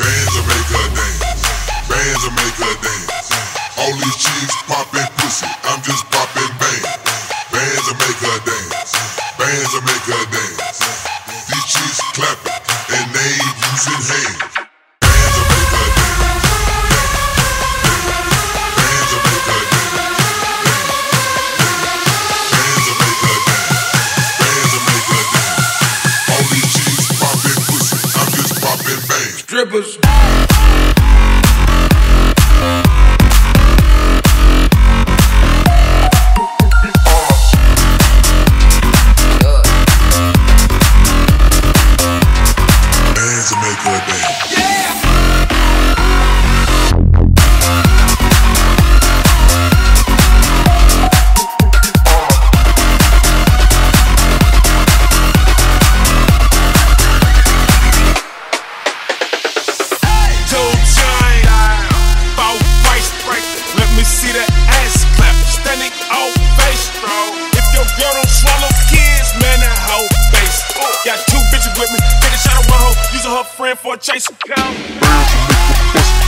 Bands will make her dance. Bands will make her dance. All these chicks poppin' pussy, I'm just poppin' bands. Bands will make her dance. Bands will make her dance. These chicks clappin' and they ain't using hands. Bands will make her dance. Bands will make her dance. Bands will make her dance. Bands will make her dance. All these chicks poppin' pussy, I'm just poppin' bands. Strippers. Got 2 bitches with me, take a shot of one hoe, use her friend for a chase.